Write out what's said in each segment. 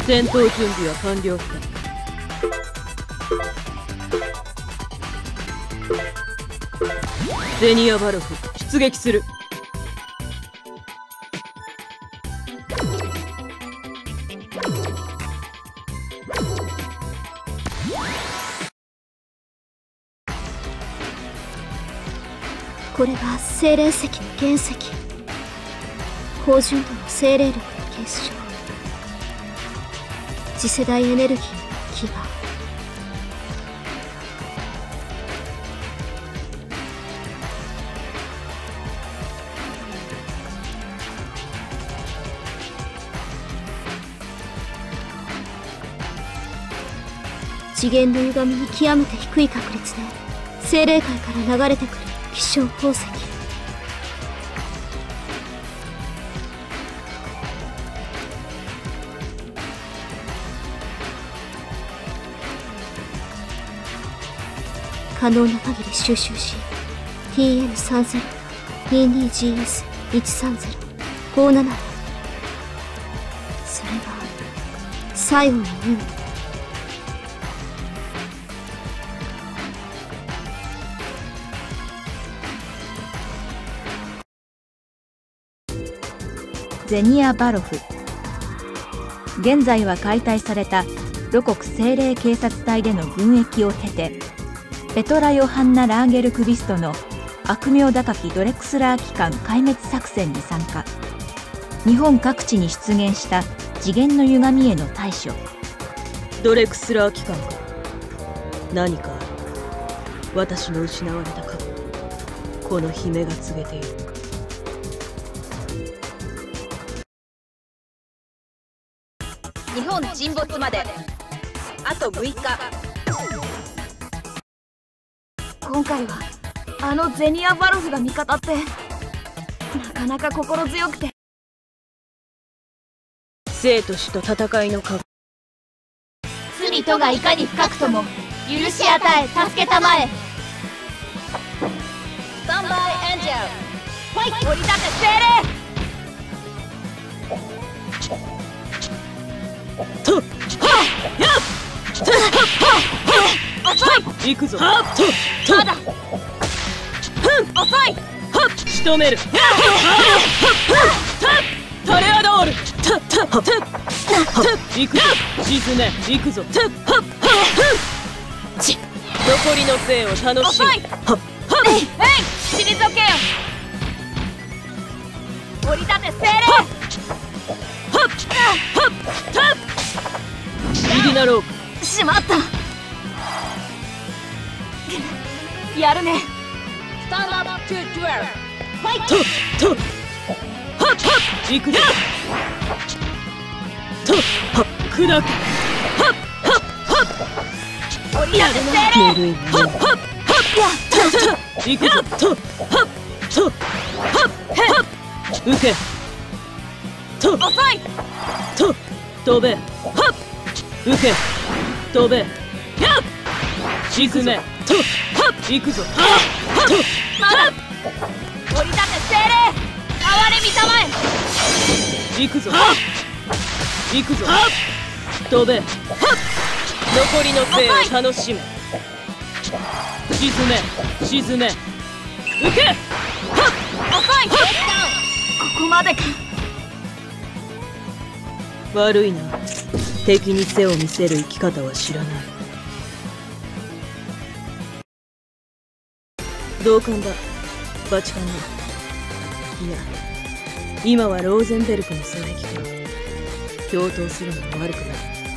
戦闘準備は完了した。ゼニア・バロフ出撃する。 これが精霊石の原石。高純度の精霊力の結晶。次世代エネルギーの基盤。次元の歪みに極めて低い確率で精霊界から流れてくる希少宝石。可能な限り収集し TN3022GS13057 へ。それが最後の任務。 ゼニア・バロフ。現在は解体された露国精霊警察隊での軍役を経て、ペトラ・ヨハンナ・ラーゲルクビストの悪名高きドレクスラー機関壊滅作戦に参加。日本各地に出現した次元の歪みへの対処。 ドレクスラー機関か。何かある。私の失われた過去とこの姫が告げている。 日本沈没まであと6日。 今回はあのゼニア・バロフが味方ってなかなか心強くて。 生と死と戦いの覚悟。 罪とがいかに深くとも許し与え助けたまえ。 スタンバイエンジェルファイト。折り立て精霊とっはっやっとっはっはっ行くぞ。はっとまだ遅い。 はっ仕留める。トレアドール行くぞ。沈め行くぞ。残りの生を楽しむ。 退けよ。折り立て精霊イリナローク。 しまった。やるね。 スタンドアップトゥデュエルファイト。 とはっ行くぞ。とはっ砕く。はっ折り立て精霊はっ行くぞ。とはっ受けと遅い。 と飛べ。はっ受け飛べ。やっ沈めとはっ行くぞ。はっまだ折り立て精霊哀れみたまえ。 行くぞ。はっ行くぞ。はっ飛べ。はっ残りの生を楽しめ。沈め受け。はっ遅い。ここまでか。 悪いな。敵に背を見せる生き方は知らない。同感だ。バチカンだ。いや今はローゼンベルクの狙撃か。共闘するのも悪くない。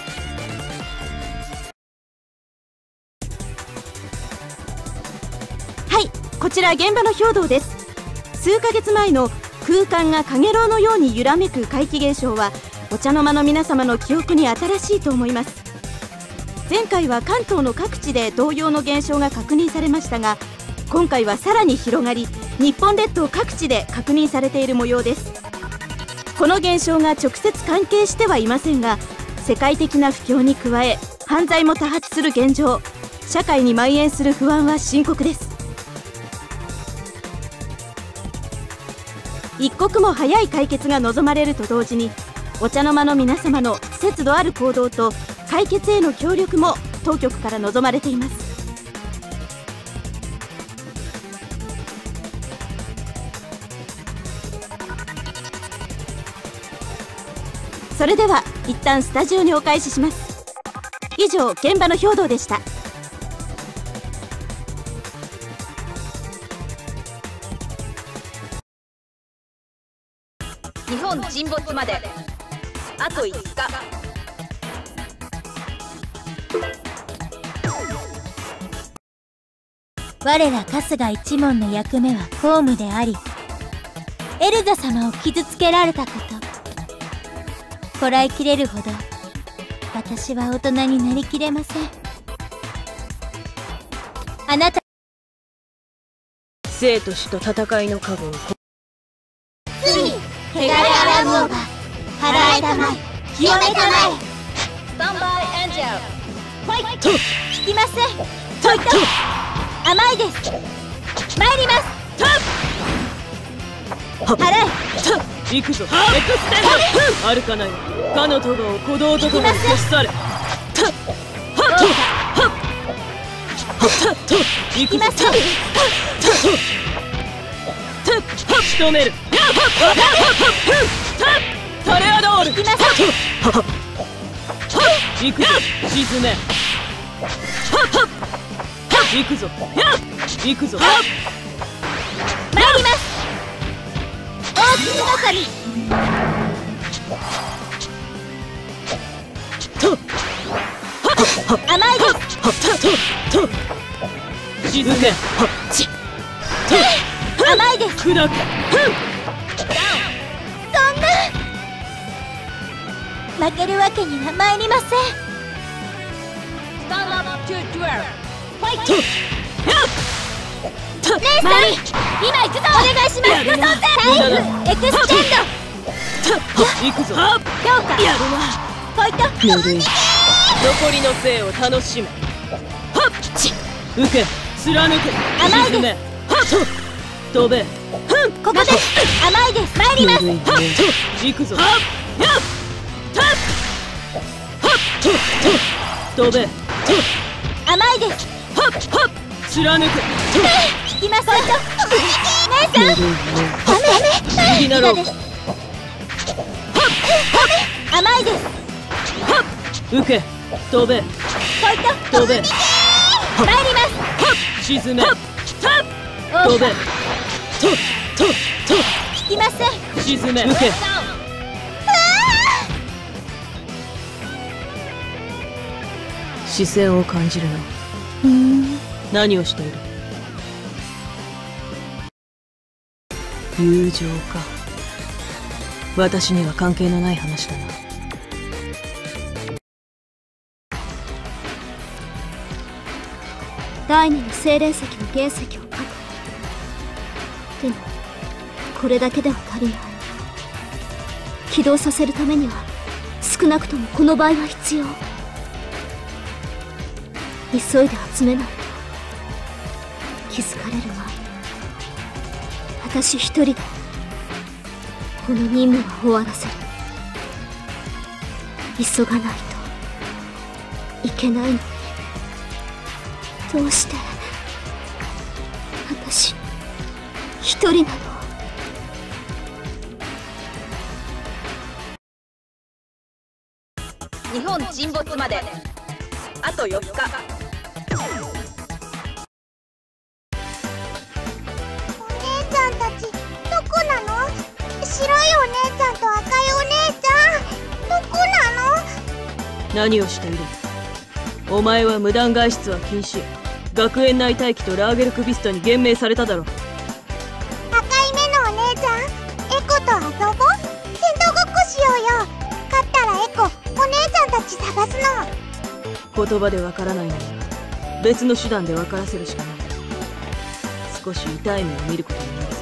はい、こちら現場の兵道です。数ヶ月前の空間が陽炎のように揺らめく怪奇現象はお茶の間の皆様の記憶に新しいと思います。前回は関東の各地で同様の現象が確認されましたが、今回はさらに広がり、日本列島各地で確認されている模様です。この現象が直接関係してはいませんが、世界的な不況に加え犯罪も多発する現状、社会に蔓延する不安は深刻です。一刻も早い解決が望まれると同時に、 お茶の間の皆様の節度ある行動と解決への協力も当局から望まれています。それでは一旦スタジオにお返しします。以上、現場の兵頭でした。 日本沈没まであと5日。 我ら春日一門の役目は公務であり、エルザ様を傷つけられたこと、こらえきれるほど私は大人になりきれません。あなた、 生と死と戦いの覚悟を汚れあらもうが払えたまい、清めたまい。 スタンバイエンジェルファイト。 引きません。といと甘いです。参ります。払え。 行くぞ。エクステンド。あるかないかの咎を鼓動とともに消し去れ。行くぞ。仕留める。タレアドール。行くぞ。沈め。行くぞ。行くぞ。 参ります。大きの神。甘いです。 沈め。 甘いです。 砕け。 そんな負けるわけには参りません。 スタンドアップトゥデュエルファイト。 姉さん、今行くぞ。お願いします。タイムエクステンド。 行くぞ。 強化。 やるな。 ファイト。 ぬるい。残りの生を楽しめ。受け、貫け。 甘いです。 沈め。飛べ。 ここです。甘いです。参ります。 行くぞ。飛べ。 甘いです。 貫け。 引きます。姉さん。 次なろう。 甘いです。 受け。飛べ。飛べ。 参ります。 沈め。飛べ。 引きません。 沈め。受け。視線を感じるな。何をしている？友情か。私には関係のない話だな。 第二の精霊石の原石を確保。でもこれだけでは足りない。起動させるためには少なくともこの場合は必要。急いで集めないと気づかれる前に私一人でこの任務は終わらせる。急がないといけないのに、どうして私一人なの？ 日本沈没まであと4日。 何をしている？お前は無断外出は禁止。学園内待機とラーゲルクビストに厳命されただろう。 赤い目のお姉ちゃん、エコと遊ぼう。戦闘ごっこしようよ。勝ったらエコ、お姉ちゃんたち探すの。 言葉でわからないなら別の手段で分からせるしかない。少し痛い目を見ることになるぞ。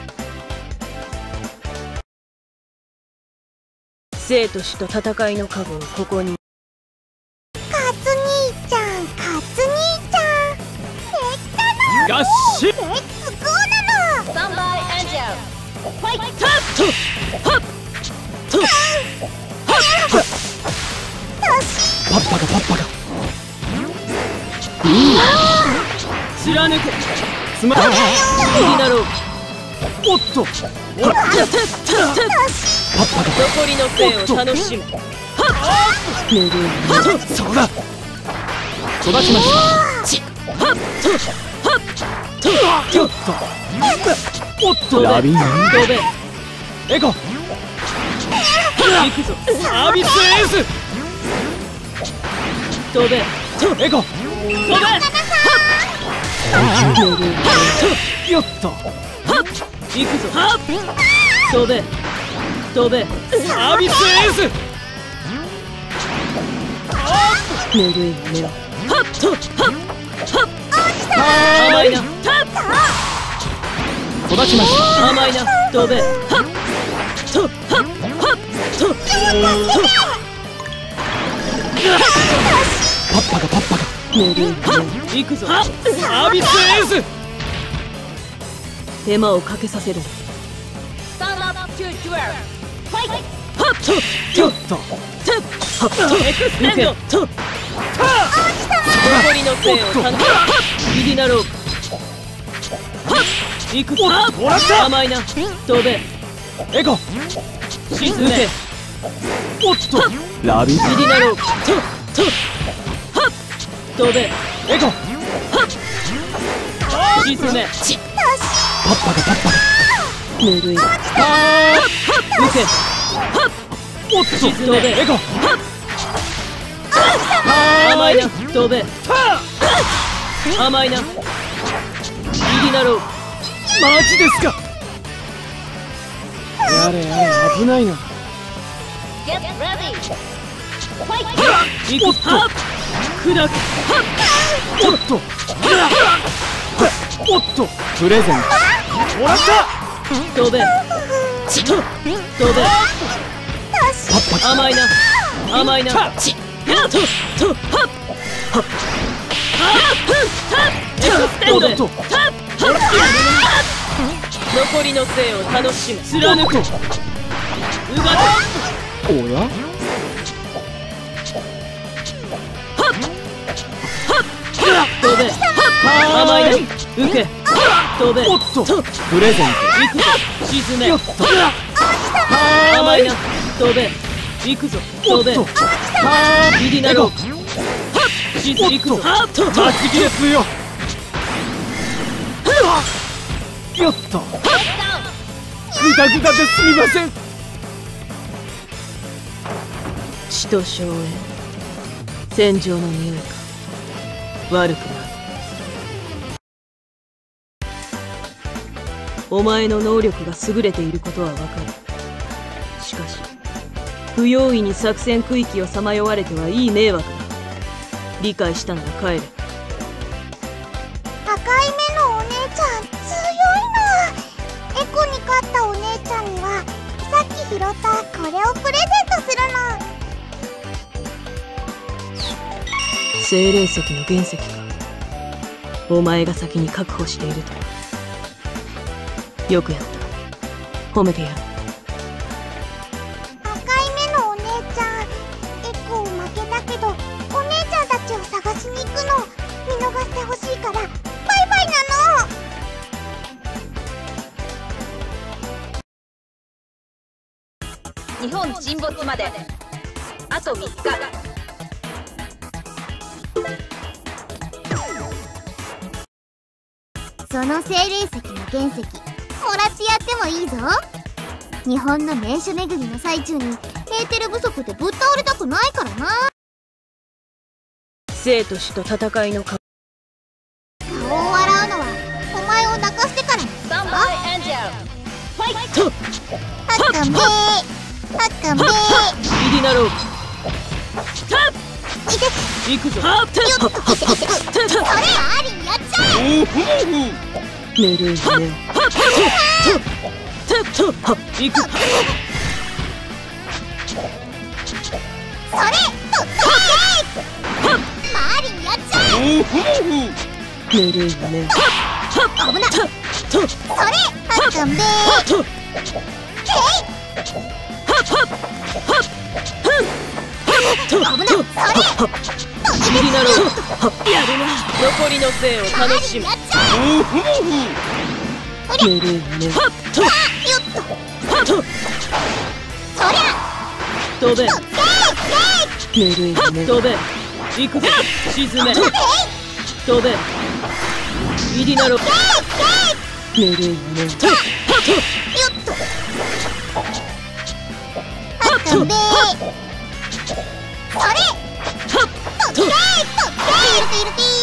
生と死と戦いの覚悟をここに。 カツ兄ちゃん、カツ兄ちゃん、できたの。 よし、 レッツゴーなの。 スタンバイエンジェルファイト。 パッパがパッパが貫けつま無理だろう。 おっとパッパが残りのプレーを楽しむ。ぬるいね。 そうだ育ちましたおっとラビーン飛べエコ行くぞ。 サービスエース飛べエコ飛べよっと行くぞ。飛べ飛べサービスエースぬるいね。甘いな。 育ちました甘いな。飛べパッパがパッパがぬるいね。行くぞ。 サービスエース手間をかけさせる。 Stand up to 12. Fight! よっとエクステンド残りのプレーを頼む。ビリナロー行くぞ。 もらった甘いな。飛べエコ沈めおっとラビービリナロー飛べエコ沈めパッパがパッパがぬるい。受けおっと沈めエコ甘いな。飛べ甘いな。ビリナローマジですかやれやれ危ないな Get ready! Fight! 行くぞ。砕けおっとおっとプレゼントもらった飛べ飛べパッパ甘いな。甘いな。エクステンドおっと残りのプレーを楽しむ。貫く奪ておや飛べ甘いな。受け飛べおっとプレゼン行くぞ。沈めトよっと甘いな。飛べ行くぞ。飛べビリナロー行くぞ。 マジキですよよっとグダグダですみません血と硝煙戦場の匂いか。悪くない。お前の能力が優れていることはわかる。しかし不用意に作戦区域をさまよわれてはいい迷惑だ。理解したなら帰れ。 赤い目のお姉ちゃん強いな。エコに勝ったお姉ちゃんにはさっき拾ったこれをプレゼントするの。 精霊石の原石か。お前が先に確保しているとは。よくやった。褒めてやる。 赤い目のお姉ちゃん、エコ負けたけどお姉ちゃんたちを探しに行くの見逃してほしいからバイバイなの。 日本沈没まであと3日。 その精霊石の原石もらってやってもいいぞ。日本の名所巡りの最中にエーテル不足でぶっ倒れたくないからな。 生と死と戦いの顔。 顔を笑うのはお前を泣かしてからにスタンバイエンジェル。ファイト。 あかめあかめビリナローいて行くぞ。 よっとそれありやっちゃえ。 ぬるいね。行く。 それとっマリンやっちゃえ。 ぬるいね。 危なそれあかめととビリナローやるな。残りの生を楽しむ。寝るね。はっとはっとそりゃ飛べ。寝るはっ飛べ。行くぞ。沈め。飛べ。ビリナロ寝るね。とはっとよっとはっとべそれはっととべピルピー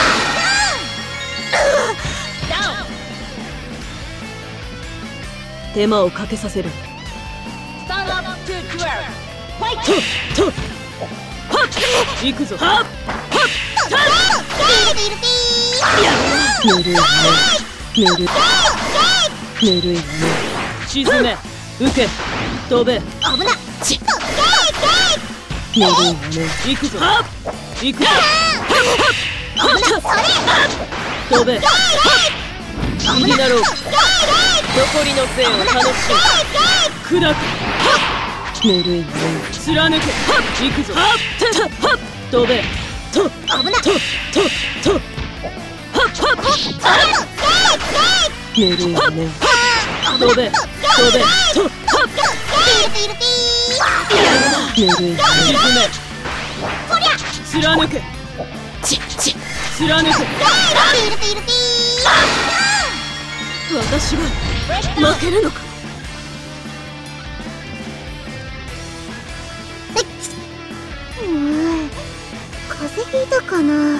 手間をかけさせる。 Stand up to 12. Fight! とはっ行くぞ。はっピルピー寝るね。寝る寝るね。沈め。受け。飛べ。 危なち寝るね。行くぞ。はっ行くぞ。 危なそれ飛べ。ビリナロー残りの生を楽しむ。砕く。寝るね。貫け。行くぞ。飛べ。と危なと寝るね。飛べ。とピルピー寝るね。沈め。貫け。貫け。 ピルピー私が負けるのか。 風邪ひいたかな。